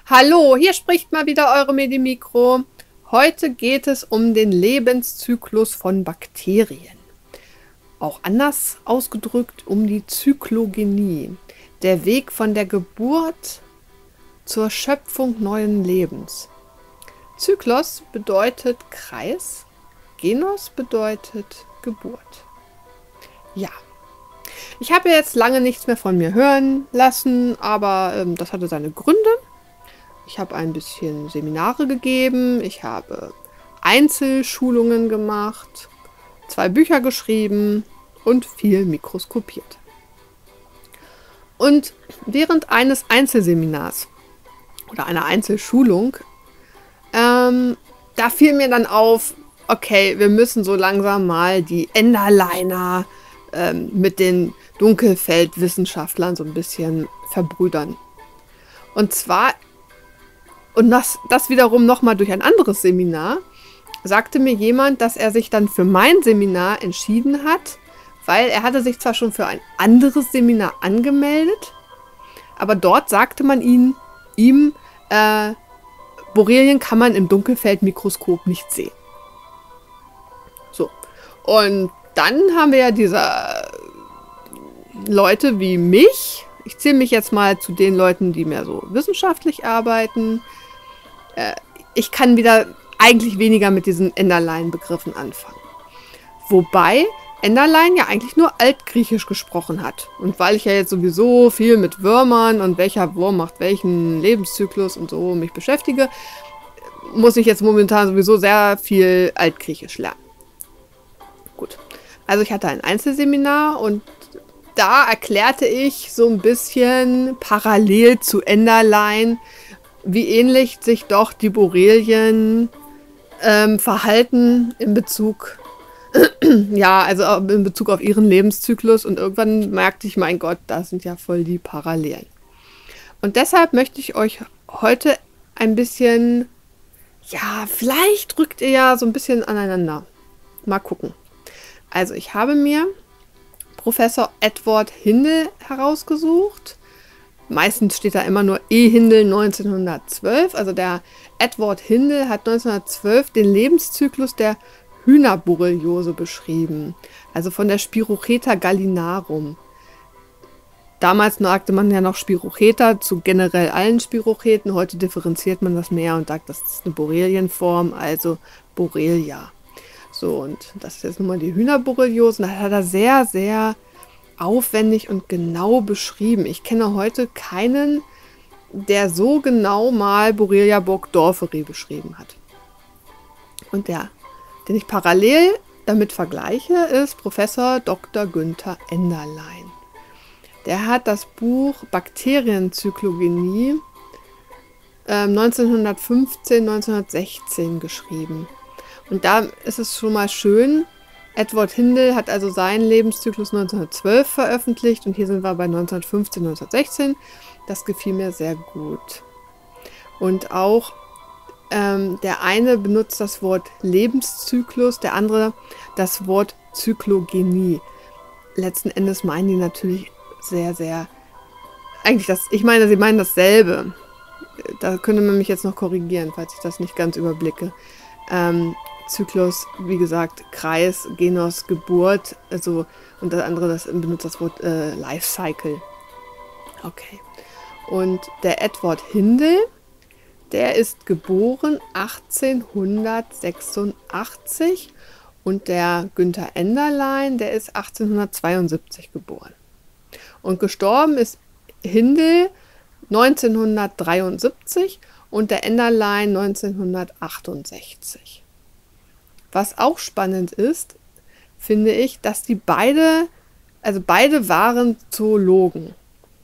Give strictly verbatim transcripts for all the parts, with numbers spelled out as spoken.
Hallo, hier spricht mal wieder eure Medimikro. Heute geht es um den Lebenszyklus von Bakterien. Auch anders ausgedrückt um die Zyklogenie, der Weg von der Geburt zur Schöpfung neuen Lebens. Zyklos bedeutet Kreis, Genos bedeutet Geburt. Ja, ich habe ja jetzt lange nichts mehr von mir hören lassen, aber ähm, das hatte seine Gründe. Ich habe ein bisschen Seminare gegeben, ich habe Einzelschulungen gemacht, zwei Bücher geschrieben und viel mikroskopiert. Und während eines Einzelseminars oder einer Einzelschulung, ähm, da fiel mir dann auf, okay, wir müssen so langsam mal die Enderliner ähm, mit den Dunkelfeldwissenschaftlern so ein bisschen verbrüdern. Und zwar Und das, das wiederum nochmal durch ein anderes Seminar, sagte mir jemand, dass er sich dann für mein Seminar entschieden hat, weil er hatte sich zwar schon für ein anderes Seminar angemeldet, aber dort sagte man ihn, ihm, äh, Borrelien kann man im Dunkelfeldmikroskop nicht sehen. So, und dann haben wir ja diese Leute wie mich. Ich zähle mich jetzt mal zu den Leuten, die mehr so wissenschaftlich arbeiten. Äh, ich kann wieder eigentlich weniger mit diesen Enderlein-Begriffen anfangen. Wobei Enderlein ja eigentlich nur Altgriechisch gesprochen hat. Und weil ich ja jetzt sowieso viel mit Würmern und welcher Wurm macht welchen Lebenszyklus und so mich beschäftige, muss ich jetzt momentan sowieso sehr viel Altgriechisch lernen. Gut, also ich hatte ein Einzelseminar und da erklärte ich so ein bisschen parallel zu Enderlein, wie ähnlich sich doch die Borrelien ähm, verhalten in Bezug, ja, also in Bezug auf ihren Lebenszyklus. Und irgendwann merkte ich, mein Gott, da sind ja voll die Parallelen. Und deshalb möchte ich euch heute ein bisschen, ja, vielleicht rückt ihr ja so ein bisschen aneinander. Mal gucken. Also ich habe mir Professor Edward Hindell herausgesucht. Meistens steht da immer nur E. Hindell neunzehnhundertzwölf. Also der Edward Hindell hat neunzehnhundertzwölf den Lebenszyklus der Hühnerborreliose beschrieben. Also von der Spirocheta gallinarum. Damals sagte man ja noch Spirocheta zu generell allen Spirocheten. Heute differenziert man das mehr und sagt, das ist eine Borrelienform, also Borrelia. So, und das ist jetzt nun mal die Hühnerborreliose. Das hat er sehr, sehr aufwendig und genau beschrieben. Ich kenne heute keinen, der so genau mal Borrelia burgdorferi beschrieben hat. Und der, den ich parallel damit vergleiche, ist Professor Doktor Günther Enderlein. Der hat das Buch Bakterienzyklogenie äh, neunzehnhundertfünfzehn, neunzehnhundertsechzehn geschrieben. Und da ist es schon mal schön, Edward Hindell hat also seinen Lebenszyklus neunzehnhundertzwölf veröffentlicht und hier sind wir bei neunzehnhundertfünfzehn, neunzehnhundertsechzehn. Das gefiel mir sehr gut. Und auch ähm, der eine benutzt das Wort Lebenszyklus, der andere das Wort Zyklogenie. Letzten Endes meinen die natürlich sehr, sehr, eigentlich das, ich meine, sie meinen dasselbe. Da könnte man mich jetzt noch korrigieren, falls ich das nicht ganz überblicke. Ähm, Zyklus, wie gesagt, Kreis, Genos, Geburt, also und das andere, das benutzt das Wort äh, Lifecycle. Okay. Und der Edward Hindell, der ist geboren achtzehnhundertsechsundachtzig und der Günther Enderlein, der ist achtzehnhundertzweiundsiebzig geboren. Und gestorben ist Hindell neunzehnhundertdreiundsiebzig und der Enderlein neunzehnhundertachtundsechzig. Was auch spannend ist, finde ich, dass die beide, also beide waren Zoologen.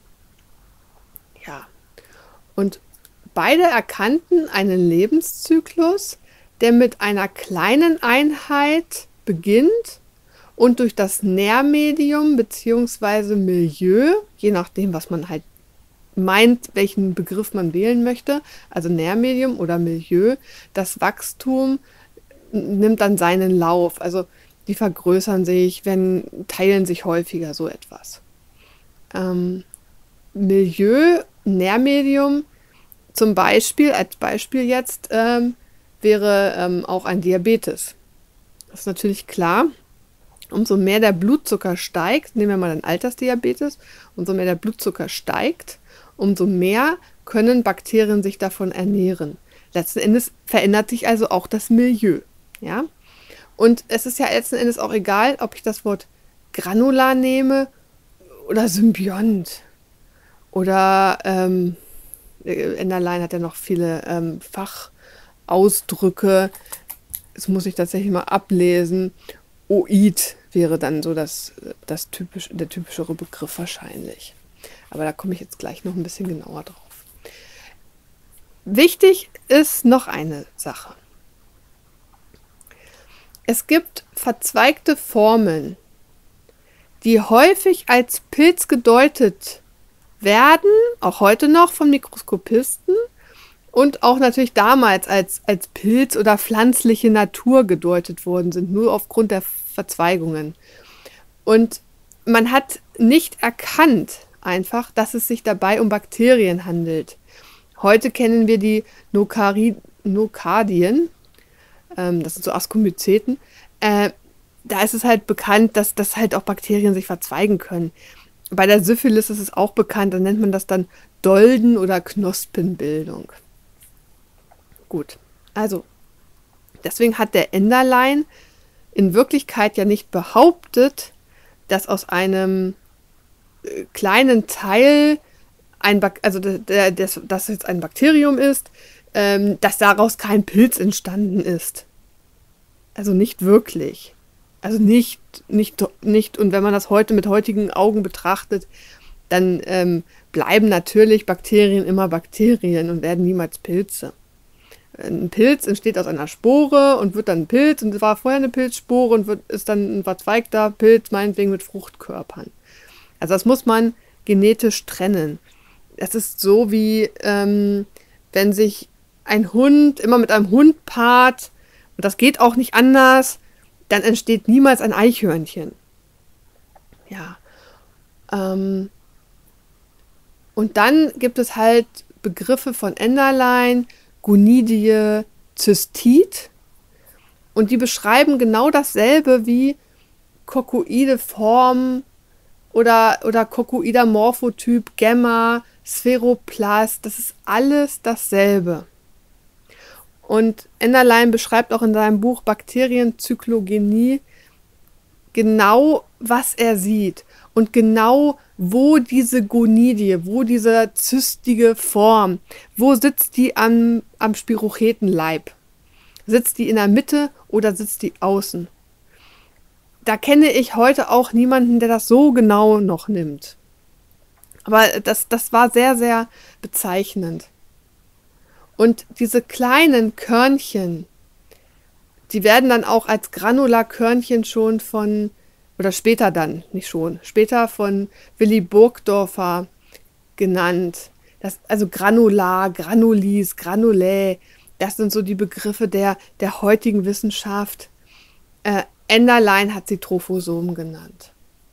Ja. Und beide erkannten einen Lebenszyklus, der mit einer kleinen Einheit beginnt und durch das Nährmedium bzw. Milieu, je nachdem, was man halt meint, welchen Begriff man wählen möchte, also Nährmedium oder Milieu, das Wachstum nimmt dann seinen Lauf. Also die vergrößern sich, wenn, teilen sich häufiger, so etwas. Ähm, Milieu, Nährmedium zum Beispiel, als Beispiel jetzt, ähm, wäre ähm, auch ein Diabetes. Das ist natürlich klar. Umso mehr der Blutzucker steigt, nehmen wir mal den Altersdiabetes, umso mehr der Blutzucker steigt, umso mehr können Bakterien sich davon ernähren. Letzten Endes verändert sich also auch das Milieu. Ja? Und es ist ja letzten Endes auch egal, ob ich das Wort Granular nehme oder Symbiont oder ähm, Enderlein hat ja noch viele ähm, Fachausdrücke. Das muss ich tatsächlich mal ablesen. Oid wäre dann so das, das typisch, der typischere Begriff wahrscheinlich. Aber da komme ich jetzt gleich noch ein bisschen genauer drauf. Wichtig ist noch eine Sache. Es gibt verzweigte Formeln, die häufig als Pilz gedeutet werden, auch heute noch von Mikroskopisten und auch natürlich damals als, als Pilz oder pflanzliche Natur gedeutet worden sind, nur aufgrund der Verzweigungen. Und man hat nicht erkannt einfach, dass es sich dabei um Bakterien handelt. Heute kennen wir die Nokari- Nokardien, ähm, das sind so Askomyceten. Äh, da ist es halt bekannt, dass, dass halt auch Bakterien sich verzweigen können. Bei der Syphilis ist es auch bekannt, da nennt man das dann Dolden- oder Knospenbildung. Gut, also deswegen hat der Enderlein in Wirklichkeit ja nicht behauptet, dass aus einem äh, kleinen Teil, ein Bak- also der, der, das jetzt ein Bakterium ist, ähm, dass daraus kein Pilz entstanden ist. Also nicht wirklich. Also nicht, nicht, nicht, und wenn man das heute mit heutigen Augen betrachtet, dann ähm, bleiben natürlich Bakterien immer Bakterien und werden niemals Pilze. Ein Pilz entsteht aus einer Spore und wird dann ein Pilz und es war vorher eine Pilzspore und wird, ist dann ein verzweigter Pilz, meinetwegen mit Fruchtkörpern. Also das muss man genetisch trennen. Es ist so wie, ähm, wenn sich ein Hund immer mit einem Hund paart, und das geht auch nicht anders, dann entsteht niemals ein Eichhörnchen. Ja. Ähm, und dann gibt es halt Begriffe von Enderlein, Gonidie, Zystit. Und die beschreiben genau dasselbe wie kokoide Form oder, oder kokoider Morphotyp, Gamma, Spheroplast. Das ist alles dasselbe. Und Enderlein beschreibt auch in seinem Buch Bakterienzyklogenie genau, was er sieht und genau, wo diese Gonidie, wo diese zystige Form, wo sitzt die am, am Spirochetenleib? Sitzt die in der Mitte oder sitzt die außen? Da kenne ich heute auch niemanden, der das so genau noch nimmt. Aber das, das war sehr, sehr bezeichnend. Und diese kleinen Körnchen, die werden dann auch als Granularkörnchen schon von, oder später dann, nicht schon, später von Willi Burgdorfer genannt. Das, also Granular, Granulis, Granulae, das sind so die Begriffe der, der heutigen Wissenschaft. Äh, Enderlein hat sie Trophosomen genannt.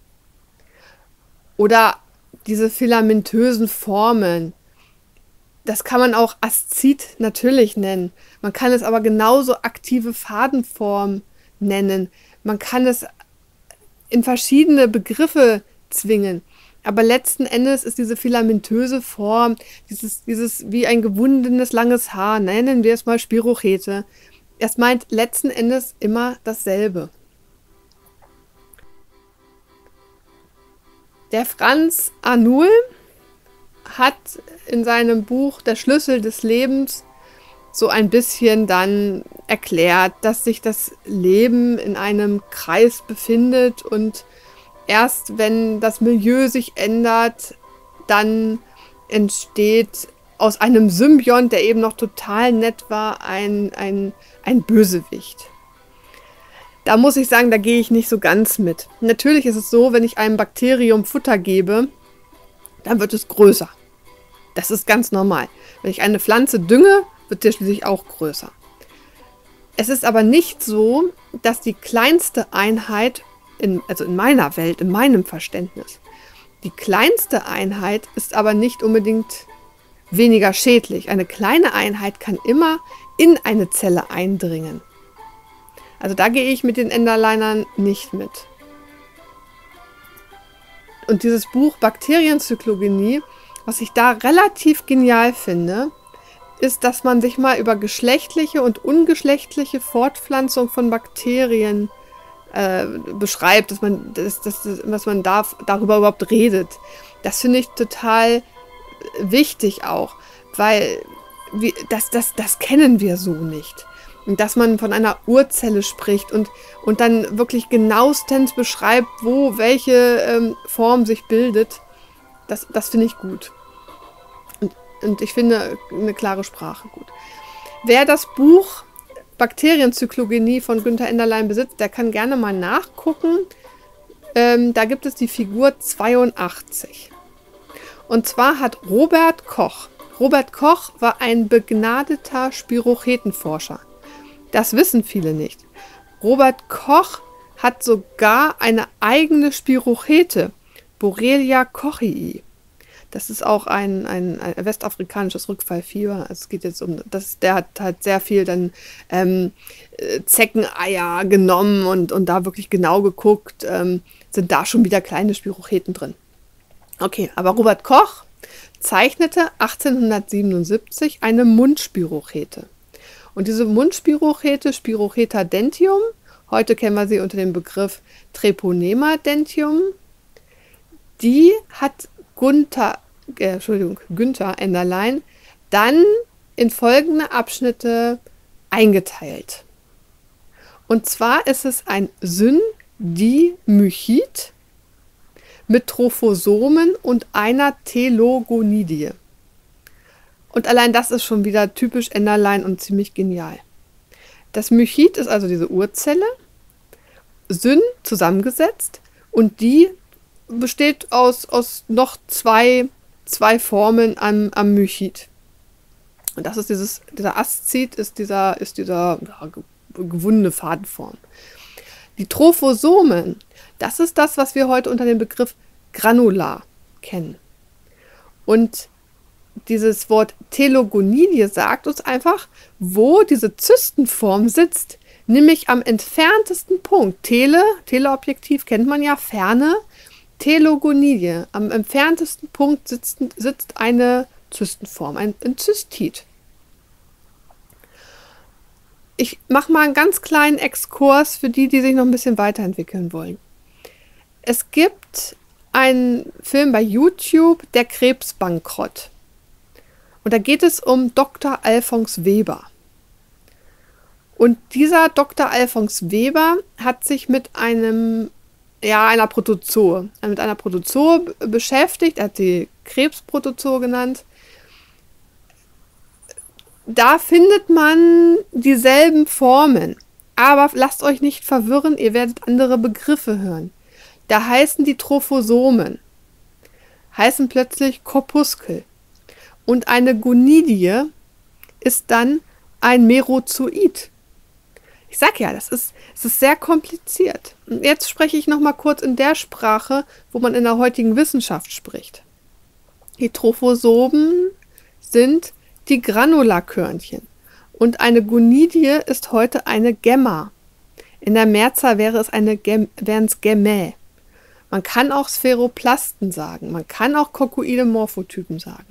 Oder diese filamentösen Formen, das kann man auch Aszid natürlich nennen. Man kann es aber genauso aktive Fadenform nennen. Man kann es in verschiedene Begriffe zwingen. Aber letzten Endes ist diese filamentöse Form, dieses, dieses wie ein gewundenes langes Haar, nennen wir es mal Spirochete. Es meint letzten Endes immer dasselbe. Der Franz Arnoul hat in seinem Buch Der Schlüssel des Lebens so ein bisschen dann erklärt, dass sich das Leben in einem Kreis befindet und erst wenn das Milieu sich ändert, dann entsteht aus einem Symbiont, der eben noch total nett war, ein, ein, ein Bösewicht. Da muss ich sagen, da gehe ich nicht so ganz mit. Natürlich ist es so, wenn ich einem Bakterium Futter gebe, dann wird es größer. Das ist ganz normal. Wenn ich eine Pflanze dünge, wird sie schließlich auch größer. Es ist aber nicht so, dass die kleinste Einheit, in, also in meiner Welt, in meinem Verständnis, die kleinste Einheit ist aber nicht unbedingt weniger schädlich. Eine kleine Einheit kann immer in eine Zelle eindringen. Also da gehe ich mit den Enderlinern nicht mit. Und dieses Buch Bakterienzyklogenie, was ich da relativ genial finde, ist, dass man sich mal über geschlechtliche und ungeschlechtliche Fortpflanzung von Bakterien äh, beschreibt, dass man, dass, dass, dass man darf, darüber überhaupt redet. Das finde ich total wichtig auch, weil wie, das, das, das kennen wir so nicht. Und dass man von einer Urzelle spricht und, und dann wirklich genauestens beschreibt, wo welche ähm, Form sich bildet, das, das finde ich gut. Und, und ich finde eine klare Sprache gut. Wer das Buch Bakterienzyklogenie von Günther Enderlein besitzt, der kann gerne mal nachgucken. Ähm, da gibt es die Figur zweiundachtzig. Und zwar hat Robert Koch. Robert Koch war ein begnadeter Spirochetenforscher. Das wissen viele nicht. Robert Koch hat sogar eine eigene Spirochete, Borrelia kochii. Das ist auch ein, ein, ein westafrikanisches Rückfallfieber. Also es geht jetzt um, das, der hat halt sehr viel dann ähm, Zeckeneier genommen und, und da wirklich genau geguckt, ähm, sind da schon wieder kleine Spirocheten drin. Okay, aber Robert Koch zeichnete achtzehnhundertsiebenundsiebzig eine Mundspirochete. Und diese Mundspirochete, Spirocheta dentium, heute kennen wir sie unter dem Begriff Treponema dentium, die hat Gunther, äh, Entschuldigung, Günther Enderlein dann in folgende Abschnitte eingeteilt. Und zwar ist es ein Syndimychid mit Trophosomen und einer Telogonidie. Und allein das ist schon wieder typisch Enderlein und ziemlich genial. Das Mychid ist also diese Urzelle, Syn zusammengesetzt und die besteht aus, aus noch zwei, zwei Formen am, am Mychid. Und das ist dieses, dieser Aszid ist dieser, ist dieser ja, gewundene Fadenform. Die Trophosomen, das ist das, was wir heute unter dem Begriff Granular kennen. Und dieses Wort Telogonidie sagt uns einfach, wo diese Zystenform sitzt, nämlich am entferntesten Punkt. Tele, Teleobjektiv kennt man ja, Ferne, Telogonidie. Am entferntesten Punkt sitzt, sitzt eine Zystenform, ein, ein Zystid. Ich mache mal einen ganz kleinen Exkurs für die, die sich noch ein bisschen weiterentwickeln wollen. Es gibt einen Film bei YouTube, der Krebsbankrott. Und da geht es um Doktor Alfons Weber. Und dieser Doktor Alfons Weber hat sich mit einem, ja, einer Protozoa, mit einer Protozoa beschäftigt. Er hat die Krebsprotozoa genannt. Da findet man dieselben Formen. Aber lasst euch nicht verwirren, ihr werdet andere Begriffe hören. Da heißen die Trophosomen, heißen plötzlich Korpuskel. Und eine Gonidie ist dann ein Merozoid. Ich sag ja, das ist, es ist sehr kompliziert. Und jetzt spreche ich noch mal kurz in der Sprache, wo man in der heutigen Wissenschaft spricht. Die Trophosomen sind die Granularkörnchen. Und eine Gonidie ist heute eine Gemma. In der Mehrzahl wäre es eine Gem, wären es Gemmae. Man kann auch Spheroplasten sagen. Man kann auch kokoide Morphotypen sagen.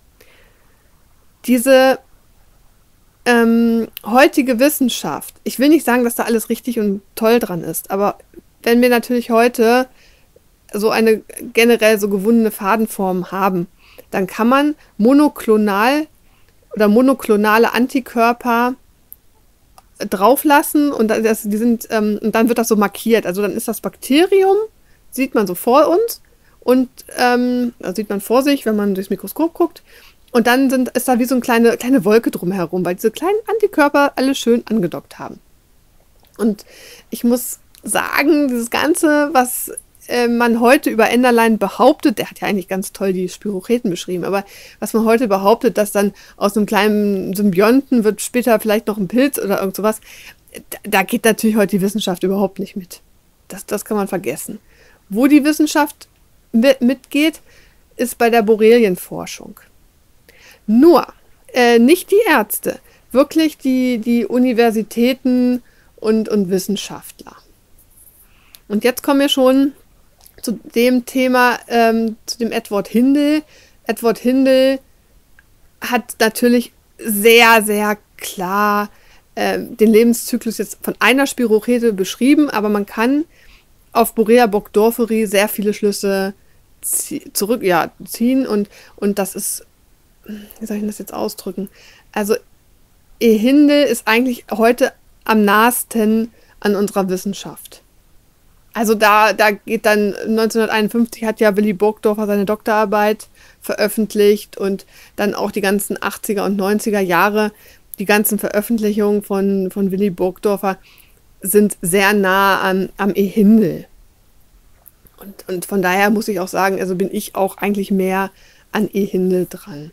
Diese ähm, heutige Wissenschaft, ich will nicht sagen, dass da alles richtig und toll dran ist, aber wenn wir natürlich heute so eine generell so gewundene Fadenform haben, dann kann man monoklonal oder monoklonale Antikörper drauflassen und, das, die sind, ähm, und dann wird das so markiert. Also dann ist das Bakterium, sieht man so vor uns und ähm, das sieht man vor sich, wenn man durchs Mikroskop guckt. Und dann sind, ist da wie so eine kleine, kleine Wolke drumherum, weil diese kleinen Antikörper alle schön angedockt haben. Und ich muss sagen, dieses Ganze, was äh, man heute über Enderlein behauptet, der hat ja eigentlich ganz toll die Spirocheten beschrieben, aber was man heute behauptet, dass dann aus einem kleinen Symbionten wird später vielleicht noch ein Pilz oder irgend sowas, da, da geht natürlich heute die Wissenschaft überhaupt nicht mit. Das, das kann man vergessen. Wo die Wissenschaft mit, mitgeht, ist bei der Borrelienforschung. Nur, äh, nicht die Ärzte, wirklich die, die Universitäten und, und Wissenschaftler. Und jetzt kommen wir schon zu dem Thema, ähm, zu dem Edward Hindle. Edward Hindle hat natürlich sehr, sehr klar äh, den Lebenszyklus jetzt von einer Spirochete beschrieben, aber man kann auf Borrelia burgdorferi sehr viele Schlüsse zurück, ja, ziehen und, und das ist, wie soll ich das jetzt ausdrücken? Also E. Hindle ist eigentlich heute am nahesten an unserer Wissenschaft. Also da, da geht dann, neunzehnhunderteinundfünfzig hat ja Willi Burgdorfer seine Doktorarbeit veröffentlicht und dann auch die ganzen achtziger und neunziger Jahre, die ganzen Veröffentlichungen von, von Willi Burgdorfer sind sehr nah an, am E. Hindle. Und, und von daher muss ich auch sagen, also bin ich auch eigentlich mehr an E. Hindle dran.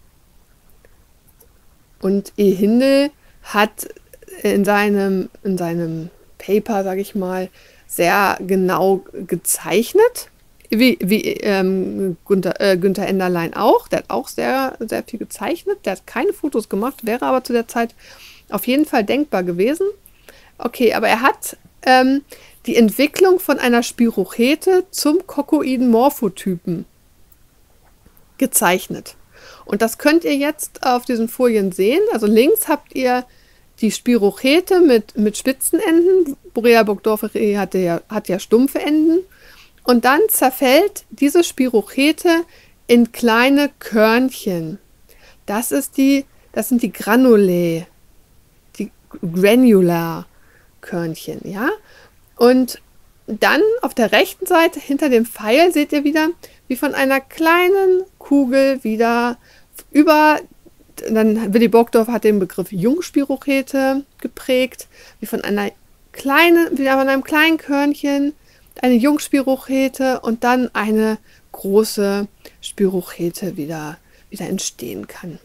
Und E. Hindle hat in seinem, in seinem Paper, sage ich mal, sehr genau gezeichnet, wie, wie ähm, Günther, äh, Günther Enderlein auch. Der hat auch sehr, sehr viel gezeichnet. Der hat keine Fotos gemacht, wäre aber zu der Zeit auf jeden Fall denkbar gewesen. Okay, aber er hat ähm, die Entwicklung von einer Spirochete zum Coccoiden Morphotypen gezeichnet. Und das könnt ihr jetzt auf diesen Folien sehen. Also links habt ihr die Spirochete mit, mit spitzen Enden. Borrelia burgdorferi hat ja, hat ja stumpfe Enden. Und dann zerfällt diese Spirochete in kleine Körnchen. Das ist die, das sind die Granulae, die Granular-Körnchen, ja. Und dann auf der rechten Seite hinter dem Pfeil seht ihr wieder, wie von einer kleinen Kugel wieder über, dann Willi Burgdorfer hat den Begriff Jungspirochete geprägt, wie von einer kleinen, wie von einem kleinen Körnchen eine Jungspirochete und dann eine große Spirochete wieder, wieder entstehen kann.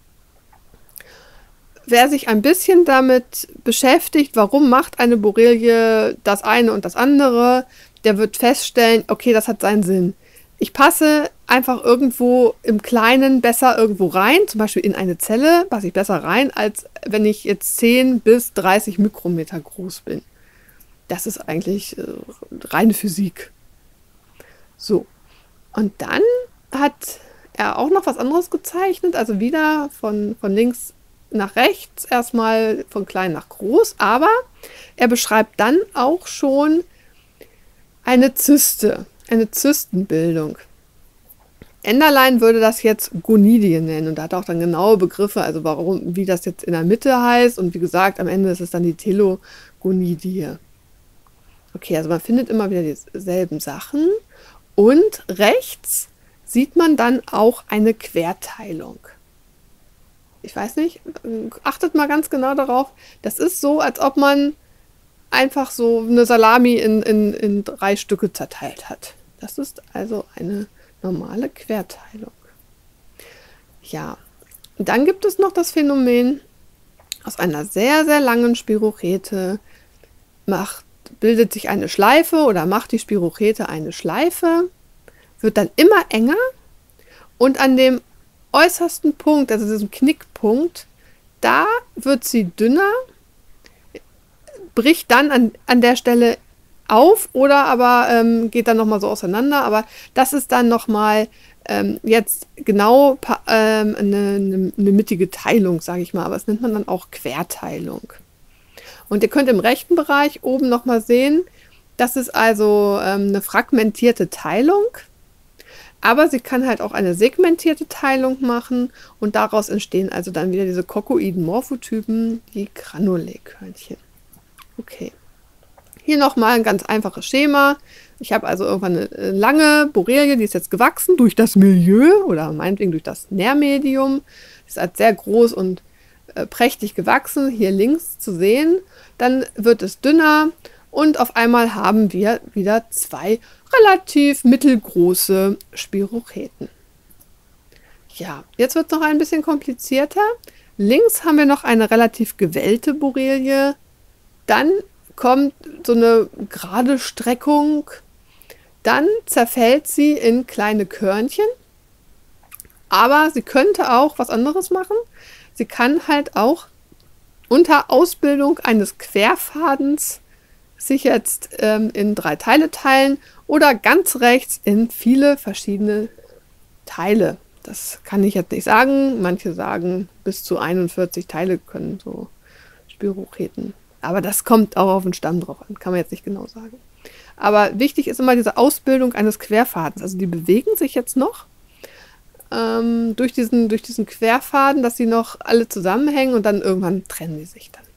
Wer sich ein bisschen damit beschäftigt, warum macht eine Borrelie das eine und das andere, der wird feststellen, okay, das hat seinen Sinn. Ich passe einfach irgendwo im Kleinen besser irgendwo rein, zum Beispiel in eine Zelle, passe ich besser rein, als wenn ich jetzt zehn bis dreißig Mikrometer groß bin. Das ist eigentlich äh, reine Physik. So, und dann hat er auch noch was anderes gezeichnet, also wieder von, von links nach rechts, erstmal von klein nach groß, aber er beschreibt dann auch schon eine Zyste, eine Zystenbildung. Enderlein würde das jetzt Gonidie nennen und da hat er auch dann genaue Begriffe, also warum, wie das jetzt in der Mitte heißt und wie gesagt, am Ende ist es dann die Telogonidie. Okay, also man findet immer wieder dieselben Sachen und rechts sieht man dann auch eine Querteilung. Ich weiß nicht, achtet mal ganz genau darauf, das ist so, als ob man einfach so eine Salami in, in, in drei Stücke zerteilt hat. Das ist also eine normale Querteilung. Ja, dann gibt es noch das Phänomen, aus einer sehr, sehr langen Spirochete macht, bildet sich eine Schleife oder macht die Spirochete eine Schleife, wird dann immer enger und an dem äußersten Punkt, also diesem Knickpunkt, da wird sie dünner, bricht dann an, an der Stelle auf oder aber ähm, geht dann nochmal so auseinander. Aber das ist dann nochmal ähm, jetzt genau ähm, eine, eine, eine mittige Teilung, sage ich mal. Aber das nennt man dann auch Querteilung. Und ihr könnt im rechten Bereich oben nochmal sehen, das ist also ähm, eine fragmentierte Teilung. Aber sie kann halt auch eine segmentierte Teilung machen und daraus entstehen also dann wieder diese Coccoiden Morphotypen, die Granulae-Körnchen. Okay. Hier nochmal ein ganz einfaches Schema. Ich habe also irgendwann eine lange Borrelie, die ist jetzt gewachsen durch das Milieu oder meinetwegen durch das Nährmedium. Die ist halt sehr groß und äh, prächtig gewachsen, hier links zu sehen. Dann wird es dünner und auf einmal haben wir wieder zwei relativ mittelgroße Spirocheten. Ja, jetzt wird es noch ein bisschen komplizierter. Links haben wir noch eine relativ gewellte Borrelie. Dann kommt so eine gerade Streckung. Dann zerfällt sie in kleine Körnchen. Aber sie könnte auch was anderes machen. Sie kann halt auch unter Ausbildung eines Querfadens sich jetzt ähm, in drei Teile teilen oder ganz rechts in viele verschiedene Teile. Das kann ich jetzt nicht sagen. Manche sagen, bis zu einundvierzig Teile können so Spirocheten. Aber das kommt auch auf den Stamm drauf an, kann man jetzt nicht genau sagen. Aber wichtig ist immer diese Ausbildung eines Querfadens. Also die bewegen sich jetzt noch ähm, durch, diesen, durch diesen Querfaden, dass sie noch alle zusammenhängen und dann irgendwann trennen die sich dann.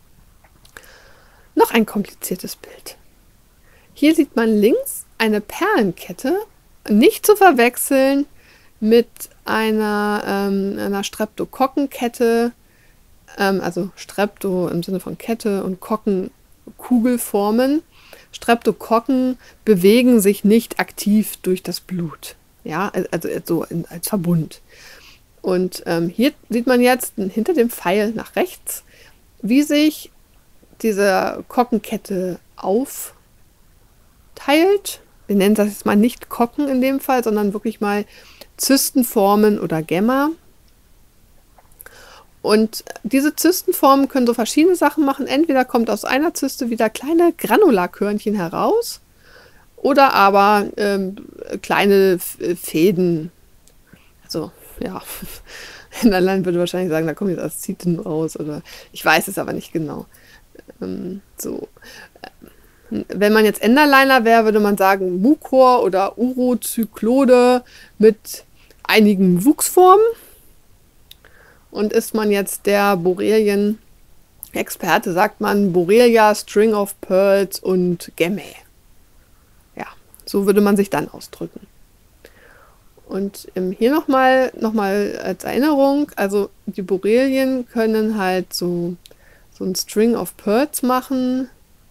Noch ein kompliziertes Bild. Hier sieht man links eine Perlenkette, nicht zu verwechseln mit einer, ähm, einer Streptokokkenkette, ähm, also Strepto im Sinne von Kette und Kokken Kugelformen. Streptokokken bewegen sich nicht aktiv durch das Blut, ja, also so in, als Verbund. Und ähm, hier sieht man jetzt hinter dem Pfeil nach rechts, wie sich diese Kokkenkette aufteilt. Wir nennen das jetzt mal nicht Kokken in dem Fall, sondern wirklich mal Zystenformen oder Gemma. Und diese Zystenformen können so verschiedene Sachen machen. Entweder kommt aus einer Zyste wieder kleine Granularkörnchen heraus oder aber ähm, kleine Fäden. Also, ja, in der Land würde wahrscheinlich sagen, da kommen jetzt Asziten raus oder ich weiß es aber nicht genau. Ähm, so. Wenn man jetzt Enderliner wäre, würde man sagen Mucor oder Urozyklode mit einigen Wuchsformen. Und ist man jetzt der Borrelien-Experte, sagt man Borrelia, String of Pearls und Gemmae. Ja, so würde man sich dann ausdrücken. Und ähm, hier nochmal noch mal als Erinnerung, also die Borrelien können halt so, so ein String of Pearls machen.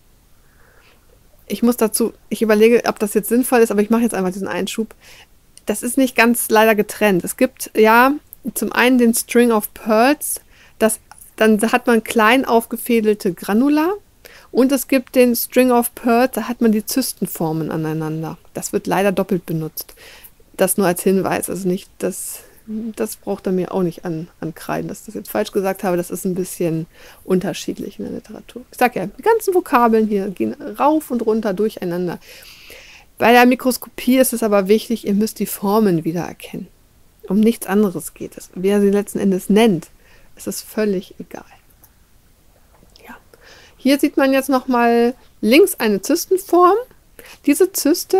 Ich muss dazu, ich überlege, ob das jetzt sinnvoll ist, aber ich mache jetzt einfach diesen Einschub. Das ist nicht ganz leider getrennt. Es gibt ja zum einen den String of Pearls, das, dann hat man klein aufgefädelte Granula und es gibt den String of Pearls, da hat man die Zystenformen aneinander. Das wird leider doppelt benutzt. Das nur als Hinweis, also nicht, das, das braucht er mir auch nicht an, ankreiden, dass ich das jetzt falsch gesagt habe, das ist ein bisschen unterschiedlich in der Literatur. Ich sage ja, die ganzen Vokabeln hier gehen rauf und runter durcheinander. Bei der Mikroskopie ist es aber wichtig, ihr müsst die Formen wiedererkennen. Um nichts anderes geht es. Wer sie letzten Endes nennt, ist es völlig egal. Ja. Hier sieht man jetzt nochmal links eine Zystenform. Diese Zyste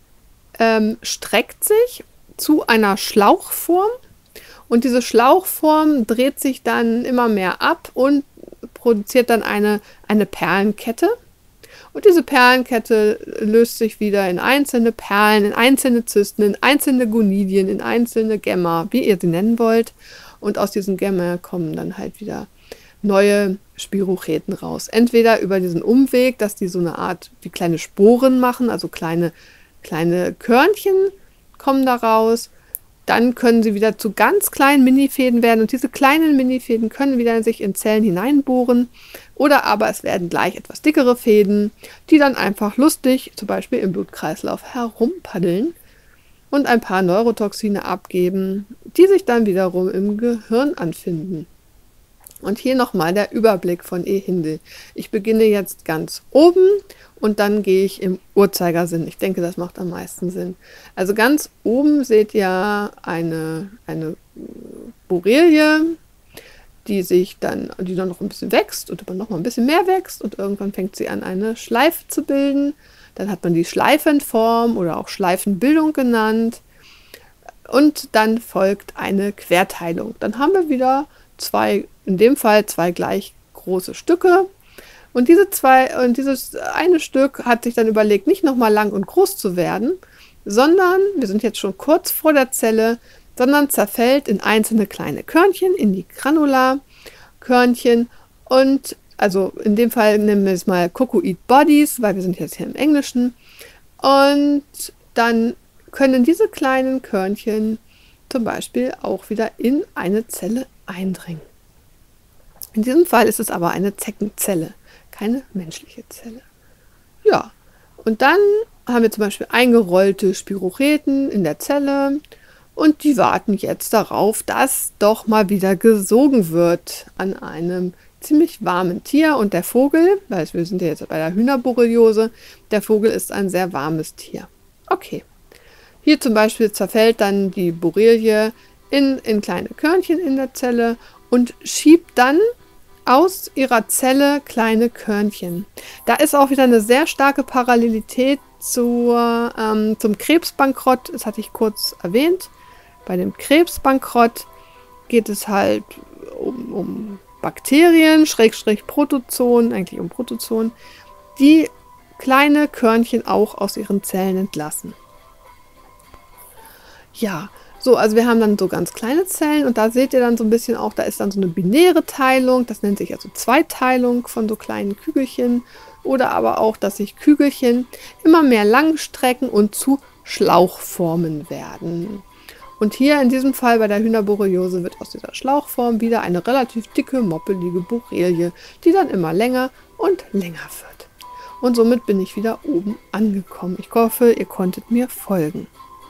ähm, streckt sich zu einer Schlauchform und diese Schlauchform dreht sich dann immer mehr ab und produziert dann eine, eine Perlenkette. Und diese Perlenkette löst sich wieder in einzelne Perlen, in einzelne Zysten, in einzelne Gonidien, in einzelne Gemma, wie ihr sie nennen wollt. Und aus diesen Gemma kommen dann halt wieder neue Spirocheten raus. Entweder über diesen Umweg, dass die so eine Art wie kleine Sporen machen, also kleine, kleine Körnchen kommen da raus. Dann können sie wieder zu ganz kleinen Minifäden werden und diese kleinen Minifäden können wieder sich in Zellen hineinbohren oder aber es werden gleich etwas dickere Fäden, die dann einfach lustig, zum Beispiel im Blutkreislauf herumpaddeln und ein paar Neurotoxine abgeben, die sich dann wiederum im Gehirn anfinden. Und hier nochmal der Überblick von Ehinde. Ich beginne jetzt ganz oben und dann gehe ich im Uhrzeigersinn. Ich denke, das macht am meisten Sinn. Also ganz oben seht ihr eine, eine Borrelie, die sich dann, die dann noch ein bisschen wächst und dann noch mal ein bisschen mehr wächst und irgendwann fängt sie an, eine Schleife zu bilden. Dann hat man die Schleifenform oder auch Schleifenbildung genannt. Und dann folgt eine Querteilung. Dann haben wir wieder zwei, in dem Fall zwei gleich große Stücke. Und diese zwei, und dieses eine Stück hat sich dann überlegt, nicht nochmal lang und groß zu werden, sondern, wir sind jetzt schon kurz vor der Zelle, sondern zerfällt in einzelne kleine Körnchen, in die Granularkörnchen und, also in dem Fall nehmen wir es mal Cocoid Bodies, weil wir sind jetzt hier im Englischen. Und dann können diese kleinen Körnchen zum Beispiel auch wieder in eine Zelle eindringen. In diesem Fall ist es aber eine Zeckenzelle, keine menschliche Zelle. Ja, und dann haben wir zum Beispiel eingerollte Spirocheten in der Zelle Und die warten jetzt darauf, dass doch mal wieder gesogen wird an einem ziemlich warmen Tier. Und der Vogel, weil wir sind ja jetzt bei der Hühnerborreliose, der Vogel ist ein sehr warmes Tier. Okay, hier zum Beispiel zerfällt dann die Borrelie in, in kleine Körnchen in der Zelle und schiebt dann aus ihrer Zelle kleine Körnchen. Da ist auch wieder eine sehr starke Parallelität zur, ähm, zum Krebsbankrott, das hatte ich kurz erwähnt. Bei dem Krebsbankrott geht es halt um, um Bakterien, Schrägstrich Protozoen, eigentlich um Protozoen, die kleine Körnchen auch aus ihren Zellen entlassen. Ja, so, also wir haben dann so ganz kleine Zellen und da seht ihr dann so ein bisschen auch, da ist dann so eine binäre Teilung, das nennt sich also Zweiteilung von so kleinen Kügelchen oder aber auch, dass sich Kügelchen immer mehr langstrecken und zu Schlauchformen werden. Und hier in diesem Fall bei der Hühnerborreliose wird aus dieser Schlauchform wieder eine relativ dicke, moppelige Borrelie, die dann immer länger und länger wird. Und somit bin ich wieder oben angekommen. Ich hoffe, ihr konntet mir folgen.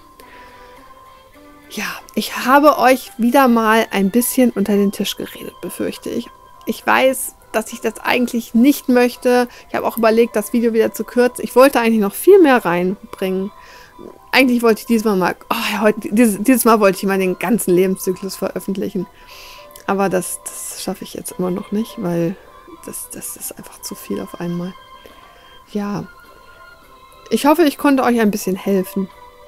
Ja, ich habe euch wieder mal ein bisschen unter den Tisch geredet, befürchte ich. Ich weiß, dass ich das eigentlich nicht möchte. Ich habe auch überlegt, das Video wieder zu kürzen. Ich wollte eigentlich noch viel mehr reinbringen. Eigentlich wollte ich diesmal mal, oh ja, heute, dieses, dieses Mal wollte ich mal den ganzen Lebenszyklus veröffentlichen. Aber das, das schaffe ich jetzt immer noch nicht, weil das, das ist einfach zu viel auf einmal. Ja, ich hoffe, ich konnte euch ein bisschen helfen.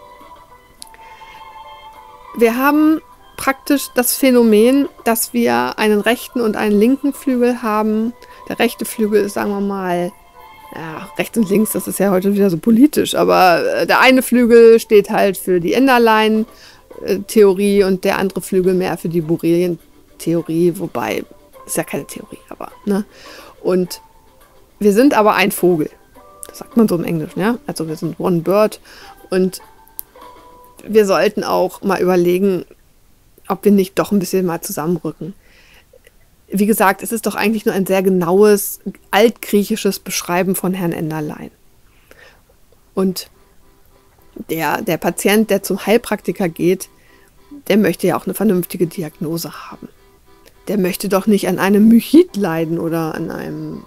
Wir haben praktisch das Phänomen, dass wir einen rechten und einen linken Flügel haben. Der rechte Flügel ist, sagen wir mal, ja, rechts und links, das ist ja heute wieder so politisch, aber der eine Flügel steht halt für die Enderlein-Theorie und der andere Flügel mehr für die Borrelien-Theorie, wobei, ist ja keine Theorie, aber, ne? Und wir sind aber ein Vogel. Das sagt man so im Englischen, ja? Also wir sind one bird und wir sollten auch mal überlegen, ob wir nicht doch ein bisschen mal zusammenrücken. Wie gesagt, es ist doch eigentlich nur ein sehr genaues, altgriechisches Beschreiben von Herrn Enderlein. Und der, der Patient, der zum Heilpraktiker geht, der möchte ja auch eine vernünftige Diagnose haben. Der möchte doch nicht an einem Mychit leiden oder an einem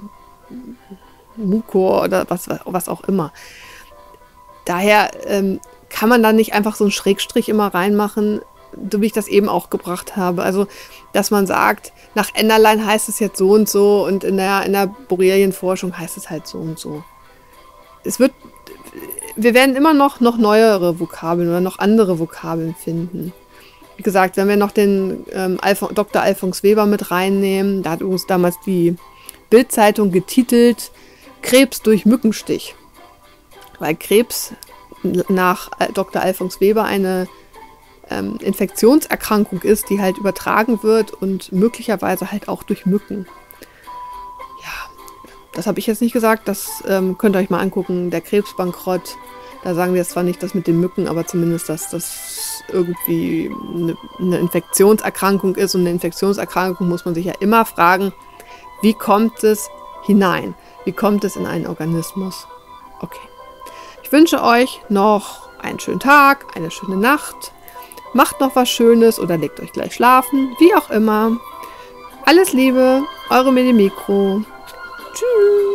Mukor oder was, was auch immer. Daher ähm, kann man da nicht einfach so einen Schrägstrich immer reinmachen, so wie ich das eben auch gebracht habe. Also, dass man sagt, nach Enderlein heißt es jetzt so und so und in der, in der Borrelienforschung heißt es halt so und so. Es wird, wir werden immer noch, noch neuere Vokabeln oder noch andere Vokabeln finden. Wie gesagt, wenn wir noch den ähm, Alf- Doktor Alfons Weber mit reinnehmen, da hat übrigens damals die Bild-Zeitung getitelt Krebs durch Mückenstich. Weil Krebs nach Doktor Alfons Weber eine ähm, Infektionserkrankung ist, die halt übertragen wird und möglicherweise halt auch durch Mücken. Ja, das habe ich jetzt nicht gesagt, das ähm, könnt ihr euch mal angucken, der Krebsbankrott. Da sagen wir zwar nicht das mit den Mücken, aber zumindest, dass das irgendwie eine, eine Infektionserkrankung ist. Und eine Infektionserkrankung muss man sich ja immer fragen, wie kommt es hinein? Wie kommt es in einen Organismus? Okay. Ich wünsche euch noch einen schönen Tag, eine schöne Nacht. Macht noch was Schönes oder legt euch gleich schlafen. Wie auch immer. Alles Liebe, eure Medimikro. Tschüss.